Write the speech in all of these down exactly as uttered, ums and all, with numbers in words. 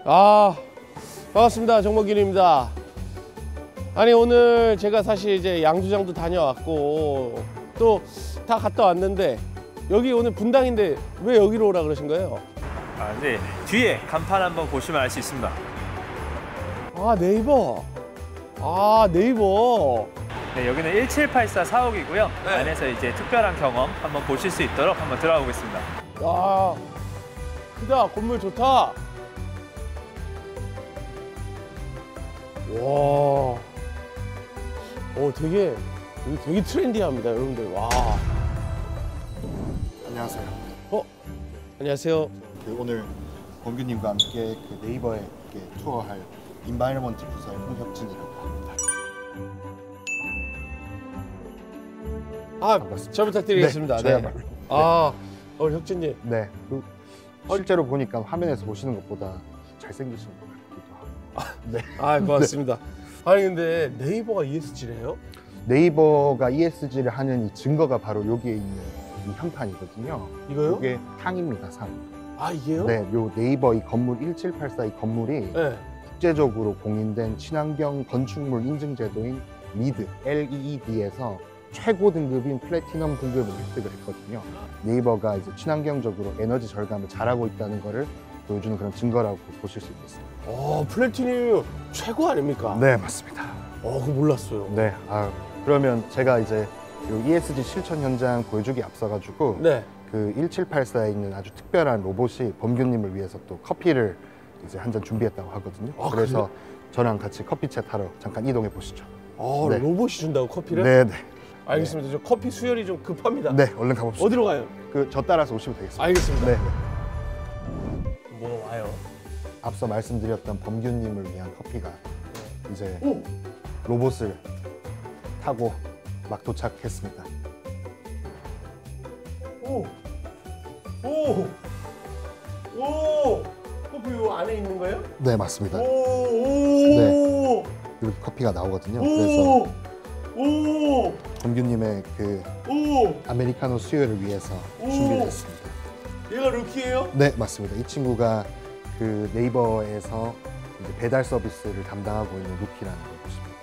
아, 반갑습니다. 정목균입니다. 아니, 오늘 제가 사실 이제 양주장도 다녀왔고 또 다 갔다 왔는데 여기 오늘 분당인데 왜 여기로 오라 그러신 거예요? 아, 네. 뒤에 간판 한번 보시면 알 수 있습니다. 아, 네이버. 아, 네이버. 네, 여기는 일칠팔사 사옥이고요. 네. 안에서 이제 특별한 경험 한번 보실 수 있도록 한번 들어가 보겠습니다. 야, 크다. 건물 좋다. 와. 오, 되게 여기 되게 트렌디합니다, 여러분들. 와. 안녕하세요. 어? 안녕하세요. 그 오늘 범규님과 함께 그 네이버에 이렇게 투어할 인바이러먼트 부서의 홍혁진이라고 합니다. 아, 반갑습니다. 잘 부탁드리겠습니다. 네, 네. 저야말로. 아, 어, 혁진님. 네. 그 실제로 보니까 화면에서 보시는 것보다 잘생기신 것 같기도 하고. 네. 아, 고맙습니다. 아니, 근데 네이버가 이에스지래요? 네이버가 이에스지를 하는 이 증거가 바로 여기에 있는 이 현판이거든요. 이거요? 이게 상입니다, 상. 아, 이게요? 네, 요 네이버 이 건물 일칠팔사 이 건물이 네. 국제적으로 공인된 친환경 건축물 인증 제도인 리드, 엘이이디에서 최고 등급인 플래티넘 등급을 획득을 했거든요. 네이버가 이제 친환경적으로 에너지 절감을 잘하고 있다는 것을 보여주는 그런 증거라고 보실 수 있겠습니다. 어, 플래티늄 최고 아닙니까? 네, 맞습니다. 어, 그거 몰랐어요. 네, 아, 그러면 제가 이제 요 이에스지 실천 현장 보여주기 앞서가지고 네. 그 일칠팔사에 있는 아주 특별한 로봇이 범규님을 위해서 또 커피를 이제 한 잔 준비했다고 하거든요. 아, 그래서 그래요? 저랑 같이 커피챗 하러 잠깐 이동해 보시죠. 아, 네. 로봇이 준다고 커피를? 네, 네. 알겠습니다. 저 커피 수혈이 좀 급합니다. 네, 얼른 가봅시다. 어디로 가요? 그 저 따라서 오시면 되겠습니다. 알겠습니다. 네. 뭐 와요? 앞서 말씀드렸던 범규님을 위한 커피가 이제 오! 로봇을 타고 막 도착했습니다. 오! 오! 오! 커피 요 안에 있는 거예요? 네, 맞습니다. 오! 오! 이렇게 커피가 나오거든요. 오! 그래서 오! 범규님의 그 오! 아메리카노 수요를 위해서 오! 준비를 했습니다. 얘가 루키예요? 네, 맞습니다. 이 친구가 그 네이버에서 이제 배달 서비스를 담당하고 있는 루키라는 로봇입니다.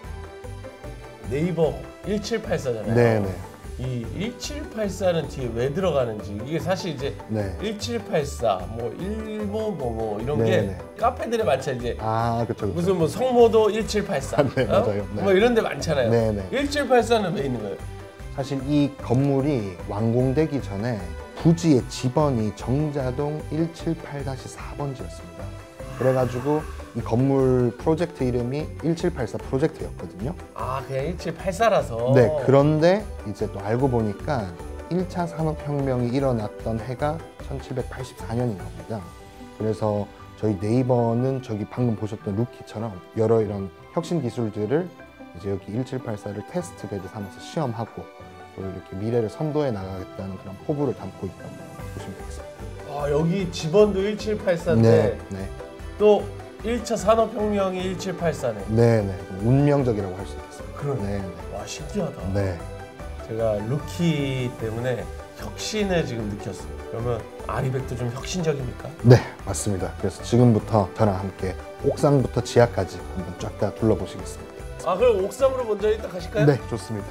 네이버 일칠팔사잖아요. 네, 네. 이 일칠팔사는 뒤에 왜 들어가는지 이게 사실 이제 네. 일칠팔사 뭐 일모 뭐뭐 이런 네, 게 네. 카페들에 많잖아요. 이제 아, 그렇죠. 그렇죠. 무슨 뭐 성모도 일칠팔사 네, 맞아요. 네. 뭐 이런 데 많잖아요. 네, 네. 일칠팔사는 왜 있는 거예요? 사실 이 건물이 완공되기 전에 부지의 지번이 정자동 일칠팔 사 번지였습니다. 그래가지고 이 건물 프로젝트 이름이 일칠팔사 프로젝트였거든요. 아, 그냥 일칠팔사라서. 네, 그런데 이제 또 알고 보니까 일 차 산업혁명이 일어났던 해가 천칠백팔십사 년인 겁니다. 그래서 저희 네이버는 저기 방금 보셨던 루키처럼 여러 이런 혁신 기술들을 이제 여기 일칠팔사를 테스트 베드 삼아서 시험하고 또 이렇게 미래를 선도해 나가겠다는 그런 포부를 담고 있다고 보시면 되겠습니다. 아, 여기 지번도 일칠팔사인데 네, 네, 또 일 차 산업혁명이 일칠팔사네. 네, 네. 운명적이라고 할 수 있겠습니다. 그러네. 네, 네. 와, 신기하다. 네. 제가 루키 때문에 혁신을 지금 느꼈어요. 그러면 아리백도 좀 혁신적입니까? 네, 맞습니다. 그래서 지금부터 저랑 함께 옥상부터 지하까지 한번 쫙 다 둘러보시겠습니다. 아, 그럼 옥상으로 먼저 일단 가실까요? 네, 좋습니다.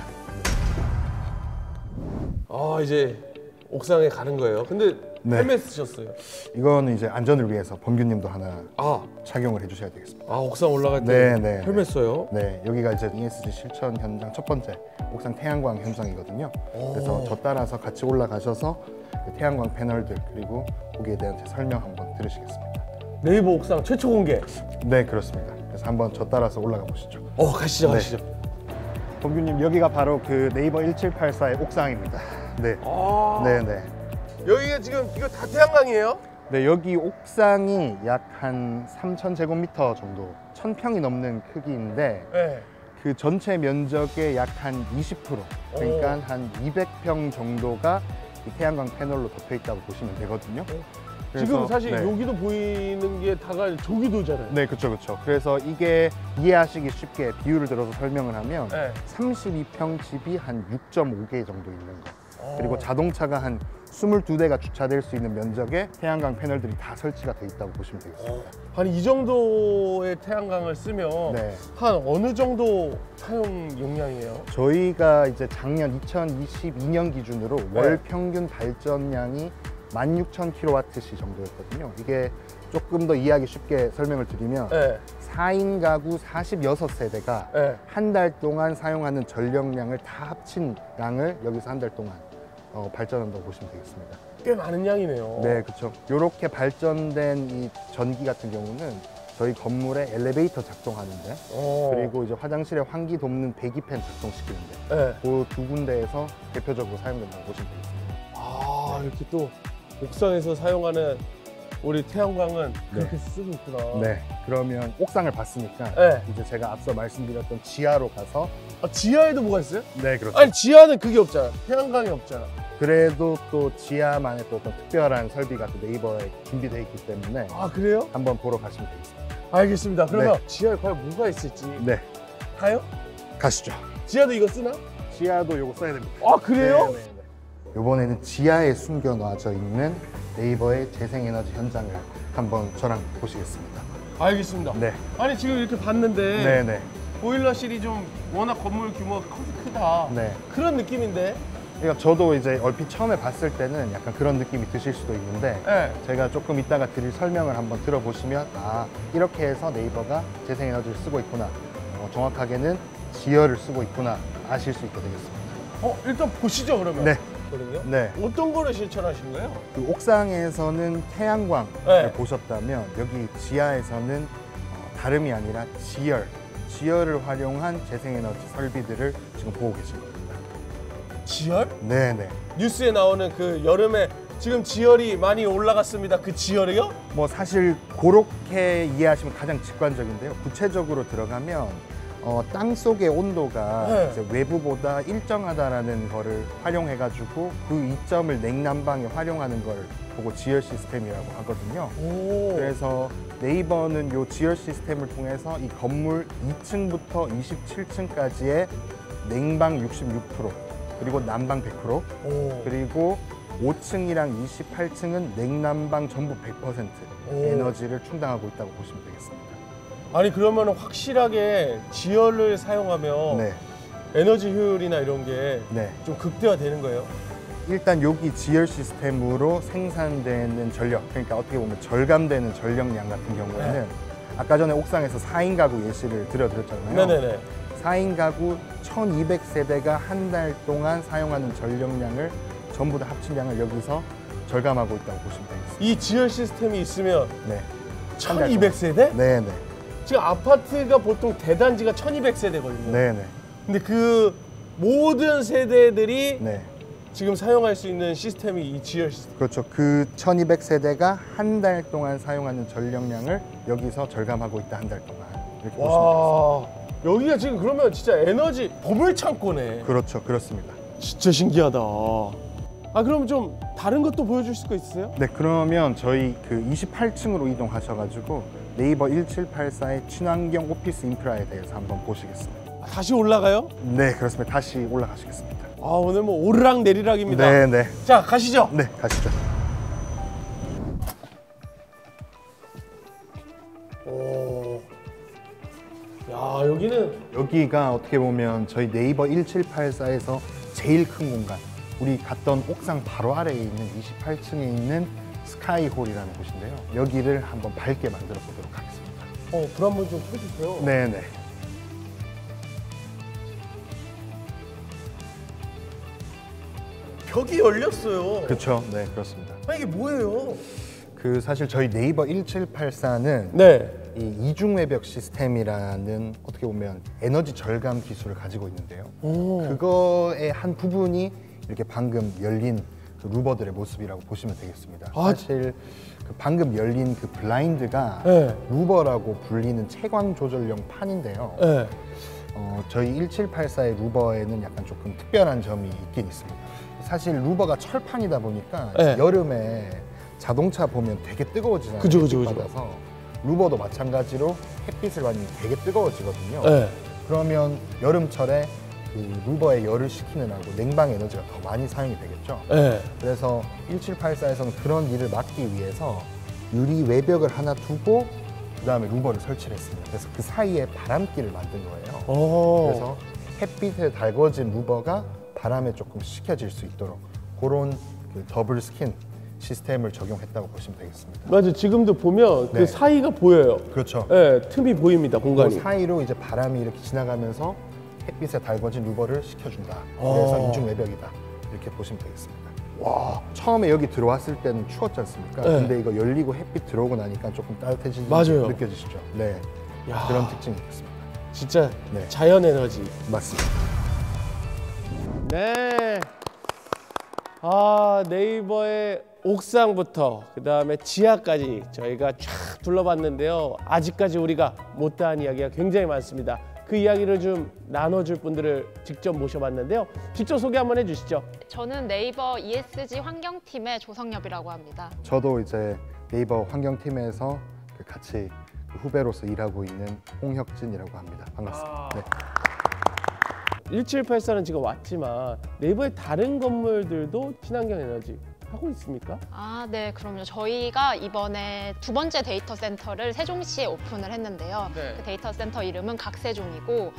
아, 이제 옥상에 가는 거예요. 근데 네. 헬멧 쓰셨어요. 이거는 이제 안전을 위해서 범규님도 하나 아, 착용을 해주셔야 되겠습니다. 아 옥상 올라갈 때 네, 네, 헬멧 써요? 네, 여기가 이제 이에스지 실천 현장 첫 번째 옥상 태양광 현장이거든요. 오. 그래서 저 따라서 같이 올라가셔서 그 태양광 패널들 그리고 거기에 대한 제 설명 한번 들으시겠습니다. 네이버 옥상 최초 공개. 네, 그렇습니다. 그래서 한번 저 따라서 올라가 보시죠. 어, 가시죠, 네. 가시죠. 범규님, 여기가 바로 그 네이버 일칠팔사의 옥상입니다. 네, 아, 네, 네. 여기가 지금 이거 다 태양광이에요? 네, 여기 옥상이 약 한 삼천 제곱미터 정도, 천 평이 넘는 크기인데 네. 그 전체 면적의 약 한 이십 퍼센트, 그러니까 오. 한 이백 평 정도가 이 태양광 패널로 덮여 있다고 보시면 되거든요. 그래서, 지금 사실 네. 여기도 보이는 게 다가 조기도잖아요. 네, 그렇죠, 그렇죠. 그래서 이게 이해하시기 쉽게 비율을 들어서 설명을 하면 네. 삼십이 평 집이 한 육 점 오 개 정도 있는 거. 그리고 자동차가 한 스물두 대가 주차될 수 있는 면적에 태양광 패널들이 다 설치가 돼 있다고 보시면 되겠습니다. 아니 이 정도의 태양광을 쓰면 네. 한 어느 정도 사용 용량이에요? 저희가 이제 작년 이천이십이 년 기준으로 네. 월 평균 발전량이 만 육천 킬로와트시 정도였거든요. 이게 조금 더 이해하기 쉽게 설명을 드리면 네. 사 인 가구 사십육 세대가 네. 한 달 동안 사용하는 전력량을 다 합친 양을 여기서 한 달 동안 어, 발전한다고 보시면 되겠습니다. 꽤 많은 양이네요. 네, 그렇죠. 이렇게 발전된 이 전기 같은 경우는 저희 건물에 엘리베이터 작동하는데 어. 그리고 이제 화장실에 환기 돕는 배기팬 작동시키는데 네. 그 두 군데에서 대표적으로 사용된다고 보시면 되겠습니다. 아 이렇게 또 옥상에서 사용하는 우리 태양광은 그렇게 쓰고 있구나. 네, 그러면 옥상을 봤으니까 네. 이제 제가 앞서 말씀드렸던 지하로 가서 아, 지하에도 뭐가 있어요? 네, 그렇죠. 아니 지하는 그게 없잖아. 태양광이 없잖아. 그래도 또 지하만의 또 어떤 특별한 설비가 또 네이버에 준비되어 있기 때문에 아 그래요? 한번 보러 가시면 되겠습니다. 알겠습니다. 그러면 지하에 과연 뭐가 있을지 네, 가요? 가시죠. 지하도 이거 쓰나? 지하도 요거 써야 됩니다. 아 그래요? 네, 네, 네. 이번에는 지하에 숨겨놔져 있는 네이버의 재생에너지 현장을 한번 저랑 보시겠습니다. 알겠습니다. 네, 아니 지금 이렇게 봤는데 네, 네, 보일러실이 좀 워낙 건물 규모가 크- 크다. 네. 그런 느낌인데. 그러니까 저도 이제 얼핏 처음에 봤을 때는 약간 그런 느낌이 드실 수도 있는데 네. 제가 조금 이따가 드릴 설명을 한번 들어보시면 아 이렇게 해서 네이버가 재생에너지를 쓰고 있구나, 어, 정확하게는 지열을 쓰고 있구나 아실 수 있게 되겠습니다. 어 일단 보시죠 그러면. 네. 거든요. 네. 어떤 거를 실천하신 거예요? 그 옥상에서는 태양광을 네. 보셨다면 여기 지하에서는 어, 다름이 아니라 지열, 지열을 활용한 재생에너지 설비들을 지금 보고 계신 겁니다. 지열? 네네. 뉴스에 나오는 그 여름에 지금 지열이 많이 올라갔습니다. 그 지열이요? 뭐 사실 그렇게 이해하시면 가장 직관적인데요. 구체적으로 들어가면 어, 땅 속의 온도가 네. 이제 외부보다 일정하다라는 거를 활용해가지고 그 이점을 냉난방에 활용하는 걸 보고 지열 시스템이라고 하거든요. 오. 그래서 네이버는 이 지열 시스템을 통해서 이 건물 이 층부터 이십칠 층까지의 냉방 육십육 퍼센트 그리고 난방 백 퍼센트 오. 그리고 오 층이랑 이십팔 층은 냉난방 전부 백 퍼센트 오. 에너지를 충당하고 있다고 보시면 되겠습니다. 아니 그러면 확실하게 지열을 사용하면 네, 에너지 효율이나 이런 게 좀 네. 극대화되는 거예요? 일단 여기 지열 시스템으로 생산되는 전력, 그러니까 어떻게 보면 절감되는 전력량 같은 경우에는 네. 아까 전에 옥상에서 사 인 가구 예시를 들어드렸잖아요. 네네네. 사 인 가구 천이백 세대가 한 달 동안 사용하는 전력량을 전부 다 합친 양을 여기서 절감하고 있다고 보시면 되겠습니다. 이 지열 시스템이 있으면 네, 천이백 세대? 네, 네, 지금 아파트가 보통 대단지가 천이백 세대거든요. 네, 네, 근데 그 모든 세대들이 네. 지금 사용할 수 있는 시스템이 이 지열 시스템. 그렇죠. 그 천이백 세대가 한 달 동안 사용하는 전력량을 여기서 절감하고 있다, 한 달 동안. 이렇게 보시면 와, 여기가 지금 그러면 진짜 에너지 보물 창고네. 되겠습니다. 그렇죠. 그렇습니다. 진짜 신기하다. 아, 그럼 좀 다른 것도 보여줄 수가 있으세요? 네, 그러면 저희 그 이십팔 층으로 이동하셔가지고 네이버 일칠팔사의 친환경 오피스 인프라에 대해서 한번 보시겠습니다. 아, 다시 올라가요? 네, 그렇습니다. 다시 올라가시겠습니다. 아, 오늘 뭐 오르락 내리락입니다. 네, 네. 자, 가시죠. 네, 가시죠. 오. 야, 여기는 여기가 어떻게 보면 저희 네이버 일칠팔사에서 제일 큰 공간, 우리 갔던 옥상 바로 아래에 있는 이십팔 층에 있는 스카이홀이라는 곳인데요. 여기를 한번 밝게 만들어 보도록 하겠습니다. 어, 불 한번 좀 켜주세요. 네네. 벽이 열렸어요. 그렇죠. 네, 그렇습니다. 아, 이게 뭐예요? 그 사실 저희 네이버 일칠팔사는 네. 이 이중 외벽 시스템이라는 어떻게 보면 에너지 절감 기술을 가지고 있는데요. 오. 그거의 한 부분이 이렇게 방금 열린 그 루버들의 모습이라고 보시면 되겠습니다. 아, 사실 그 방금 열린 그 블라인드가 네. 루버라고 불리는 채광 조절용 판인데요. 네. 어, 저희 일칠팔사의 루버에는 약간 조금 특별한 점이 있긴 있습니다. 사실 루버가 철판이다 보니까 네. 여름에 자동차 보면 되게 뜨거워지잖아요. 그죠, 그죠, 햇빛 그죠. 받아서 루버도 마찬가지로 햇빛을 받으면 되게 뜨거워지거든요. 네. 그러면 여름철에 그 루버에 열을 식히느라고 냉방 에너지가 더 많이 사용이 되겠죠. 네. 그래서 일칠팔사에서는 그런 일을 막기 위해서 유리 외벽을 하나 두고 그 다음에 루버를 설치를 했습니다. 그래서 그 사이에 바람기를 만든 거예요. 오. 그래서 햇빛에 달궈진 루버가 바람에 조금 식혀질 수 있도록 그런 그 더블 스킨 시스템을 적용했다고 보시면 되겠습니다. 맞아. 지금도 보면 그 네. 사이가 보여요. 그렇죠. 네, 틈이 보입니다. 공간이. 그 사이로 이제 바람이 이렇게 지나가면서 햇빛에 달궈진 루버를 식혀준다. 그래서 어. 이중 외벽이다. 이렇게 보시면 되겠습니다. 와, 처음에 여기 들어왔을 때는 추웠지 않습니까? 네. 근데 이거 열리고 햇빛 들어오고 나니까 조금 따뜻해지는 게 맞아요. 느껴지시죠? 네, 야. 그런 특징이 있습니다. 진짜 네. 자연 에너지. 맞습니다. 네. 아, 네이버의 옥상부터 그 다음에 지하까지 저희가 쫙 둘러봤는데요. 아직까지 우리가 못다한 이야기가 굉장히 많습니다. 그 이야기를 좀 나눠줄 분들을 직접 모셔봤는데요. 직접 소개 한번 해주시죠. 저는 네이버 이에스지 환경팀의 조성엽이라고 합니다. 저도 이제 네이버 환경팀에서 그 같이 그 후배로서 일하고 있는 홍혁진이라고 합니다. 반갑습니다. 네. 일칠팔사는 지금 왔지만 네이버의 다른 건물들도 친환경 에너지 하고 있습니까? 아, 네, 그럼요. 저희가 이번에 두 번째 데이터 센터를 세종시에 오픈을 했는데요. 네. 그 데이터 센터 이름은 각세종이고,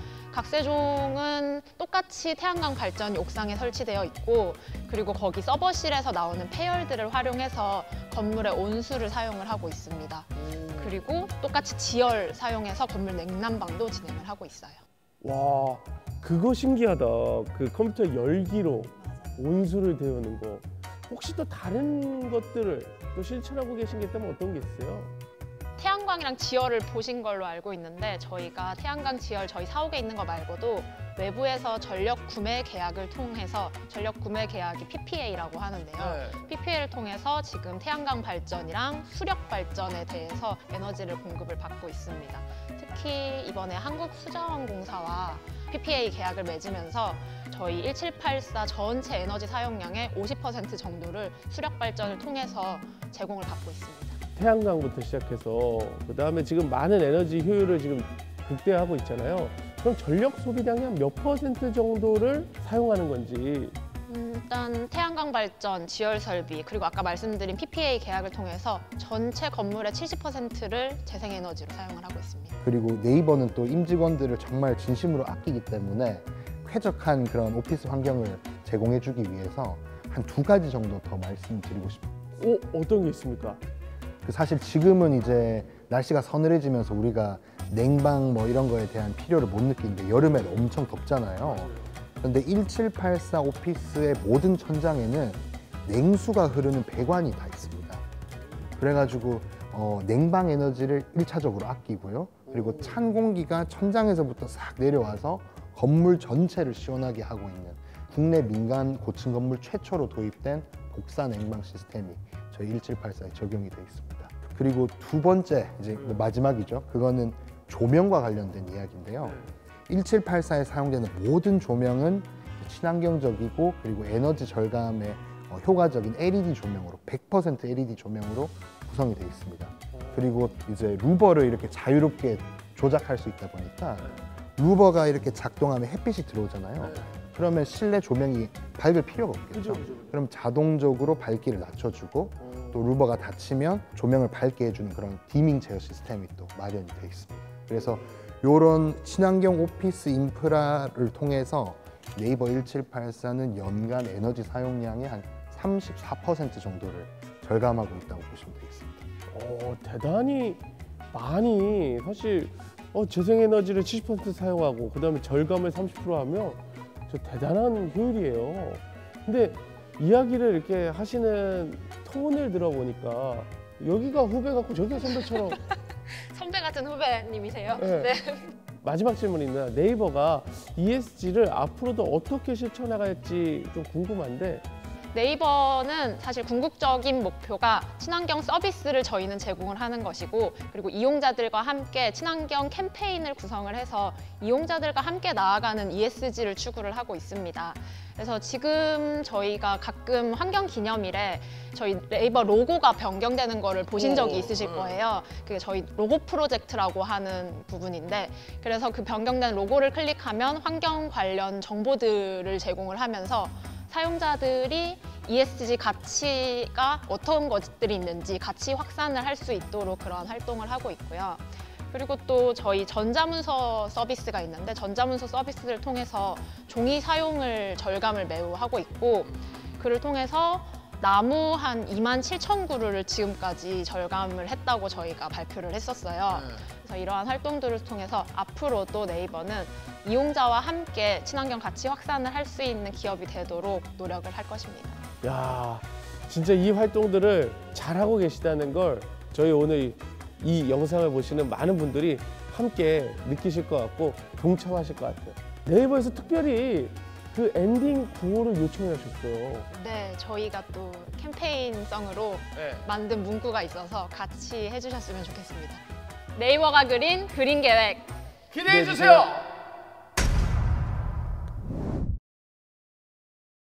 각세종은 똑같이 태양광 발전이 옥상에 설치되어 있고, 그리고 거기 서버실에서 나오는 폐열들을 활용해서 건물의 온수를 사용을 하고 있습니다. 그리고 똑같이 지열 사용해서 건물 냉난방도 진행을 하고 있어요. 와, 그거 신기하다. 그 컴퓨터 열기로 온수를 데우는 거. 혹시 또 다른 것들을 또 실천하고 계신 게 있다면 어떤 게 있어요? 태양광이랑 지열을 보신 걸로 알고 있는데, 저희가 태양광 지열 저희 사옥에 있는 거 말고도 외부에서 전력 구매 계약을 통해서, 전력 구매 계약이 피피에이라고 하는데요. 네. 피피에이를 통해서 지금 태양광 발전이랑 수력 발전에 대해서 에너지를 공급을 받고 있습니다. 특히 이번에 한국수자원공사와 피피에이 계약을 맺으면서 저희 일칠팔사 전체 에너지 사용량의 오십 퍼센트 정도를 수력 발전을 통해서 제공을 받고 있습니다. 태양광부터 시작해서 그 다음에 지금 많은 에너지 효율을 지금 극대화하고 있잖아요. 그럼 전력 소비량의 한 몇 퍼센트 정도를 사용하는 건지. 음, 일단 태양광 발전, 지열 설비, 그리고 아까 말씀드린 피피에이 계약을 통해서 전체 건물의 칠십 퍼센트를 재생에너지로 사용을 하고 있습니다. 그리고 네이버는 또 임직원들을 정말 진심으로 아끼기 때문에 쾌적한 그런 오피스 환경을 제공해주기 위해서 한 두 가지 정도 더 말씀드리고 싶어요. 어, 어떤 게 있습니까? 그 사실 지금은 이제 날씨가 서늘해지면서 우리가 냉방 뭐 이런 거에 대한 필요를 못 느끼는데 여름엔 엄청 덥잖아요. 그런데 일칠팔사 오피스의 모든 천장에는 냉수가 흐르는 배관이 다 있습니다. 그래가지고 어, 냉방 에너지를 일차적으로 아끼고요. 그리고 찬 공기가 천장에서부터 싹 내려와서 건물 전체를 시원하게 하고 있는 국내 민간 고층 건물 최초로 도입된 복사 냉방 시스템이 저희 일칠팔사에 적용이 되어 있습니다. 그리고 두 번째, 이제 마지막이죠. 그거는 조명과 관련된 이야기인데요. 일칠팔사에 사용되는 모든 조명은 친환경적이고 그리고 에너지 절감에 효과적인 엘이디 조명으로 백 퍼센트 엘이디 조명으로 구성이 되어 있습니다. 그리고 이제 루버를 이렇게 자유롭게 조작할 수 있다 보니까 루버가 이렇게 작동하면 햇빛이 들어오잖아요. 그러면 실내 조명이 밝을 필요가 없겠죠. 그럼 자동적으로 밝기를 낮춰주고 또 루버가 닫히면 조명을 밝게 해주는 그런 디밍 제어 시스템이 또 마련이 되어 있습니다. 그래서 이런 친환경 오피스 인프라를 통해서 네이버 일칠팔사는 연간 에너지 사용량의 한 삼십사 퍼센트 정도를 절감하고 있다고 보시면 되겠습니다. 어, 대단히 많이 사실 어, 재생에너지를 칠십 퍼센트 사용하고 그 다음에 절감을 삼십 퍼센트 하면 저 대단한 효율이에요. 근데 이야기를 이렇게 하시는 톤을 들어보니까 여기가 후배 같고 저기가 선배처럼. 선배 같은 후배님이세요? 네. 네. 마지막 질문입니다. 네이버가 이에스지를 앞으로도 어떻게 실천나갈지 좀 궁금한데 네이버는 사실 궁극적인 목표가 친환경 서비스를 저희는 제공을 하는 것이고, 그리고 이용자들과 함께 친환경 캠페인을 구성을 해서 이용자들과 함께 나아가는 이에스지를 추구를 하고 있습니다. 그래서 지금 저희가 가끔 환경기념일에 저희 네이버 로고가 변경되는 거를 보신 적이 있으실 거예요. 그게 저희 로고 프로젝트라고 하는 부분인데, 그래서 그 변경된 로고를 클릭하면 환경 관련 정보들을 제공을 하면서 사용자들이 이에스지 가치가 어떤 것들이 있는지 가치 확산을 할 수 있도록 그런 활동을 하고 있고요. 그리고 또 저희 전자문서 서비스가 있는데, 전자문서 서비스를 통해서 종이 사용을 절감을 매우 하고 있고, 그를 통해서 나무 한 이만 칠천 그루를 지금까지 절감을 했다고 저희가 발표를 했었어요. 그래서 이러한 활동들을 통해서 앞으로 또 네이버는 이용자와 함께 친환경 가치 확산을 할 수 있는 기업이 되도록 노력을 할 것입니다. 야, 진짜 이 활동들을 잘하고 계시다는 걸 저희 오늘 이 영상을 보시는 많은 분들이 함께 느끼실 것 같고 동참하실 것 같아요. 네이버에서 특별히 그 엔딩 구호를 요청해 주셨어요. 네, 저희가 또 캠페인성으로 네. 만든 문구가 있어서 같이 해주셨으면 좋겠습니다. 네이버가 그린 그린 계획. 기대해 주세요.